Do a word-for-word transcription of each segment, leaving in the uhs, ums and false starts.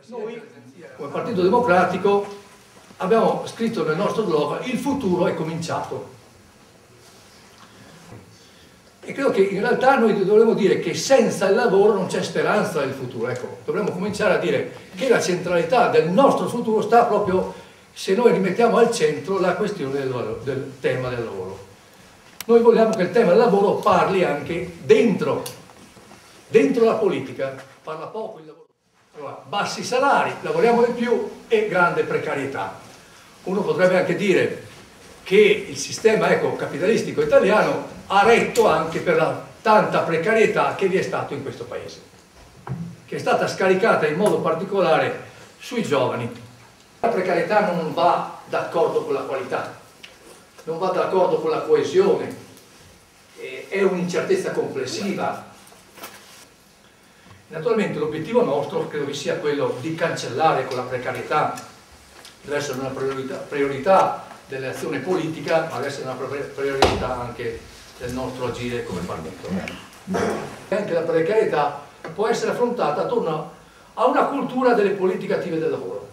Noi, come Partito Democratico, abbiamo scritto nel nostro blog "Il futuro è cominciato". E credo che in realtà noi dovremmo dire che senza il lavoro non c'è speranza del futuro. Ecco, dovremmo cominciare a dire che la centralità del nostro futuro sta proprio se noi rimettiamo al centro la questione del, del tema del lavoro. Noi vogliamo che il tema del lavoro parli anche dentro, dentro la politica. Parla poco il lavoro. Allora, bassi salari, lavoriamo di più e grande precarietà. Uno potrebbe anche dire che il sistema ecco, capitalistico italiano ha retto anche per la tanta precarietà che vi è stato in questo paese, che è stata scaricata in modo particolare sui giovani. La precarietà non va d'accordo con la qualità, non va d'accordo con la coesione, è un'incertezza complessiva. Naturalmente l'obiettivo nostro credo che sia quello di cancellare con la precarietà, deve essere una priorità, priorità dell'azione politica, ma deve essere una priorità anche del nostro agire come partito. Anche la precarietà può essere affrontata attorno a una cultura delle politiche attive del lavoro.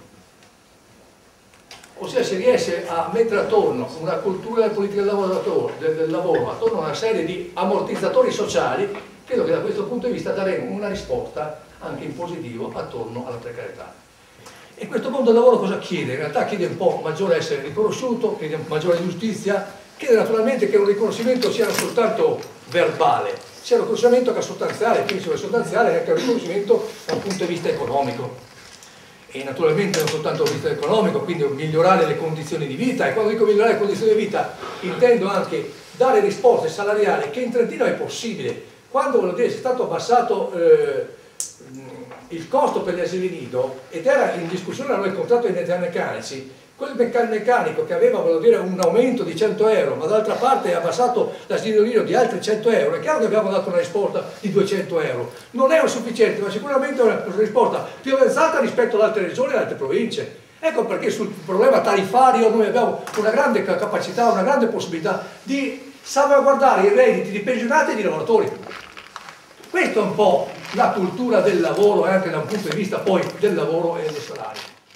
Ossia si riesce a mettere attorno una cultura delle politiche del lavoro, del, del lavoro attorno a una serie di ammortizzatori sociali, credo che da questo punto di vista daremo una risposta anche in positivo attorno alla precarietà. E questo mondo del lavoro cosa chiede? In realtà chiede un po' maggiore essere riconosciuto, chiede maggiore giustizia, chiede naturalmente che un riconoscimento sia non soltanto verbale, sia un riconoscimento che è sostanziale, quindi sia sostanziale anche un riconoscimento da un punto di vista economico. E naturalmente non soltanto dal punto di vista economico, quindi migliorare le condizioni di vita, e quando dico migliorare le condizioni di vita intendo anche dare risposte salariali che in Trentino è possibile. Quando voglio dire, è stato abbassato eh, il costo per gli asili nido ed era in discussione il contratto dei meccanici, quel meccanico che aveva voglio dire, un aumento di cento euro, ma dall'altra parte ha abbassato l'asilo nido di altri cento euro, è chiaro che abbiamo dato una risposta di duecento euro. Non è sufficiente, ma sicuramente è una risposta più avanzata rispetto ad altre regioni e ad altre province. Ecco perché sul problema tariffario noi abbiamo una grande capacità, una grande possibilità di salvaguardare i redditi di pensionati e di lavoratori. Questa è un po' la cultura del lavoro e anche da un punto di vista poi del lavoro e dei salari.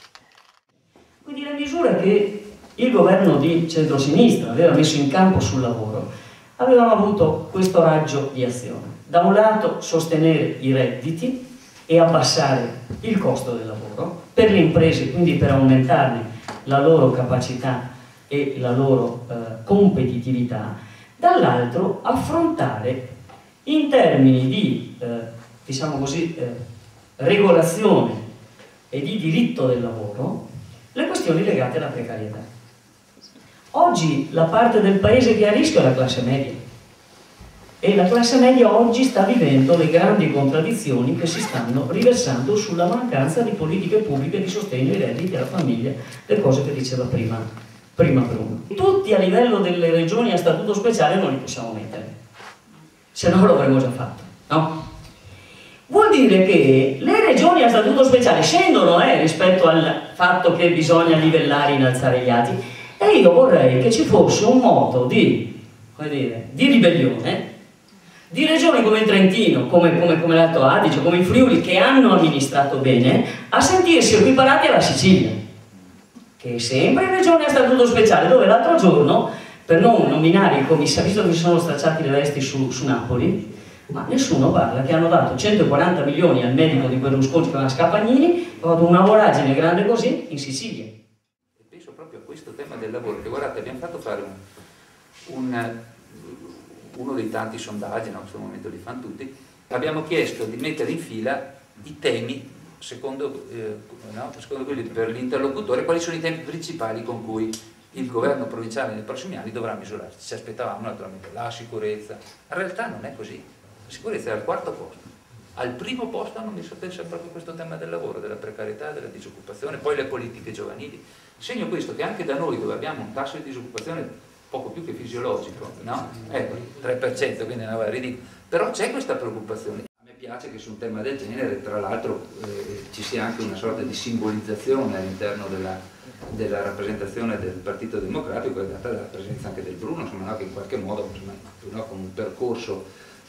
Quindi le misure che il governo di centrosinistra aveva messo in campo sul lavoro avevano avuto questo raggio di azione. Da un lato sostenere i redditi e abbassare il costo del lavoro per le imprese, quindi per aumentarne la loro capacità e la loro eh, competitività, dall'altro affrontare in termini di eh, diciamo così, eh, regolazione e di diritto del lavoro le questioni legate alla precarietà. Oggi la parte del paese che è a rischio è la classe media e la classe media oggi sta vivendo le grandi contraddizioni che si stanno riversando sulla mancanza di politiche pubbliche di sostegno ai redditi, alla famiglia, le cose che diceva prima, prima Bruno. Tutti a livello delle regioni a statuto speciale non li possiamo mettere, se no lo avremmo già fatto, no? Vuol dire che le regioni a statuto speciale scendono eh, rispetto al fatto che bisogna livellare e innalzare gli altri, e io vorrei che ci fosse un modo di, come dire, di ribellione di regioni come il Trentino, come, come, come l'Alto Adige, come il Friuli, che hanno amministrato bene, a sentirsi equiparati alla Sicilia, che è sempre regione a statuto speciale, dove l'altro giorno, per non nominare i commissari, visto che si sono stracciati le vesti su, su Napoli, ma nessuno parla che hanno dato centoquaranta milioni al medico di Berlusconi che era Scapagnini, ha fatto una voragine grande così in Sicilia. E penso proprio a questo tema del lavoro, che guardate, abbiamo fatto fare un, un, uno dei tanti sondaggi, no, in questo momento li fanno tutti, abbiamo chiesto di mettere in fila i temi, secondo, eh, no, secondo quelli per l'interlocutore, quali sono i temi principali con cui il governo provinciale nei prossimi anni dovrà misurarsi. Ci aspettavamo naturalmente la sicurezza, in realtà non è così. La sicurezza è al quarto posto, al primo posto hanno messo penso proprio questo tema del lavoro, della precarietà, della disoccupazione, poi le politiche giovanili. Segno questo che anche da noi, dove abbiamo un tasso di disoccupazione poco più che fisiologico, no? Ecco, tre per cento, quindi è una ridicola, però c'è questa preoccupazione. A me piace che su un tema del genere, tra l'altro, eh, ci sia anche una sorta di simbolizzazione all'interno della, della rappresentazione del Partito Democratico, che è data dalla presenza anche del Bruno, insomma, no? Che in qualche modo, insomma, no? Con un percorso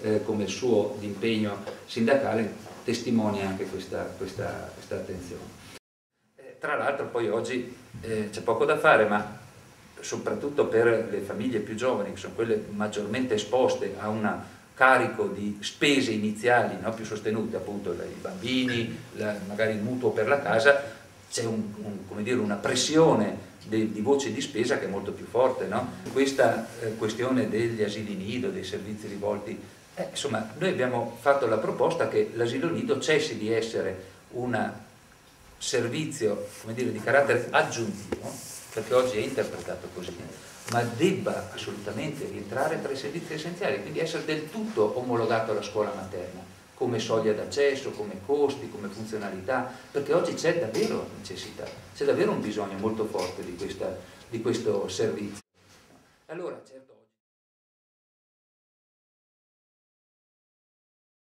eh, come il suo impegno sindacale testimonia anche questa, questa, questa attenzione. Eh, tra l'altro poi oggi eh, c'è poco da fare, ma soprattutto per le famiglie più giovani, che sono quelle maggiormente esposte a un carico di spese iniziali, no, più sostenute, appunto i bambini, la, magari il mutuo per la casa, c'è un, un, come dire, una pressione di, di voce di spesa che è molto più forte, no? Questa eh, questione degli asili nido, dei servizi rivolti, eh, insomma, noi abbiamo fatto la proposta che l'asilo nido cessi di essere un servizio, come dire, di carattere aggiuntivo, perché oggi è interpretato così, ma debba assolutamente rientrare tra i servizi essenziali, quindi essere del tutto omologato alla scuola materna, come soglia d'accesso, come costi, come funzionalità, perché oggi c'è davvero necessità, c'è davvero un bisogno molto forte di, questa, di questo servizio. Allora, certo,